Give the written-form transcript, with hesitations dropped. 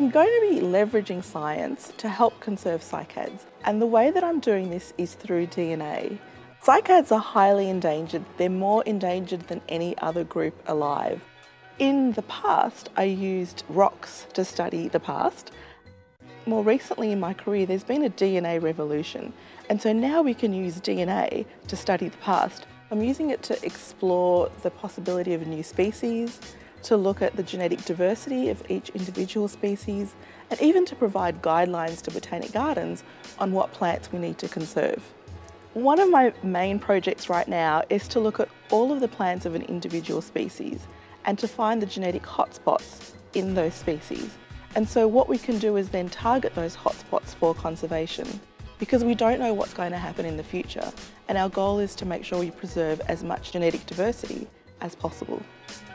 I'm going to be leveraging science to help conserve cycads, and the way that I'm doing this is through DNA. Cycads are highly endangered. They're more endangered than any other group alive. In the past, I used rocks to study the past. More recently in my career, there's been a DNA revolution, and so now we can use DNA to study the past. I'm using it to explore the possibility of new species, to look at the genetic diversity of each individual species, and even to provide guidelines to botanic gardens on what plants we need to conserve. One of my main projects right now is to look at all of the plants of an individual species and to find the genetic hotspots in those species. And so what we can do is then target those hotspots for conservation, because we don't know what's going to happen in the future, and our goal is to make sure we preserve as much genetic diversity as possible.